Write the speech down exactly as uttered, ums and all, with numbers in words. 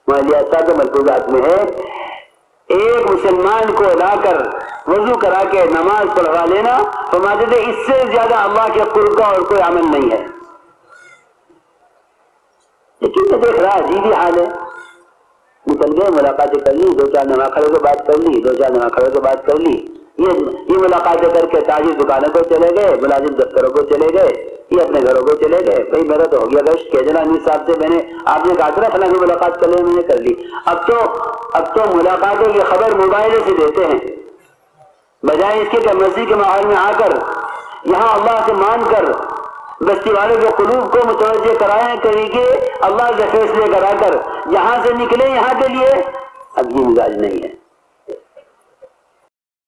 मालियात मलफूजात में है, एक मुसलमान को लाकर वजू करा के नमाज पढ़वा लेना, फरमाते थे इससे ज्यादा अल्लाह के कुर्ब का और कोई अमल नहीं है। लेकिन मैं देख रहा अजीब ही हाल है, निकल गए, मुलाकातें कर ली, दो चार नमाज खड़े को बात कर ली, दो चार नमाज खड़े को बात कर ली, ये ये मुलाकातें करके ताजिर दुकानों को चले गए, मुलाजिम दफ्तरों को चले गए, ये अपने घरों को चले गए। भाई मेरा तो हो गया गश्त, केजला अमीर साहब से मैंने आपने कहा था फलां की मुलाकात कर ली, मैंने कर ली। अब तो अब तो मुलाकातों की खबर मोबाइल से देते हैं, बजाय इसके कि मस्जिद के माहौल में आकर यहाँ अल्लाह से मानकर बस्ती वालों के कुलूब को मुतवज्जे कराए तरीके अल्लाह से फैसले कराकर यहाँ से निकले यहाँ के लिए। अब ये मिजाज नहीं है।